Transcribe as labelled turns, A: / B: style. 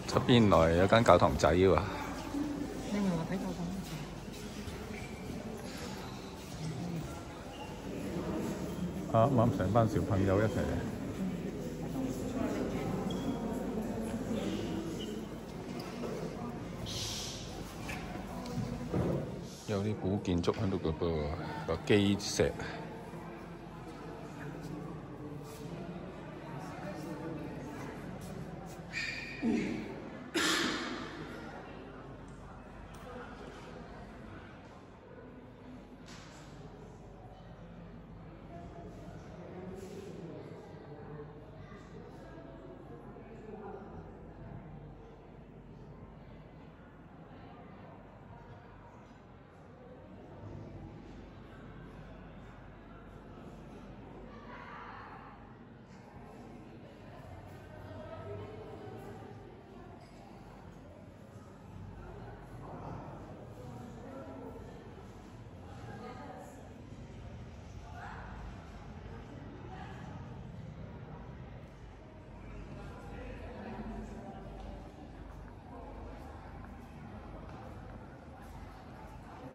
A: 出邊來有間教堂仔喎。
B: 你咪話睇教堂？
A: 啱啱成班小朋友一齊。有啲古建築喺度嘅噃，個基石。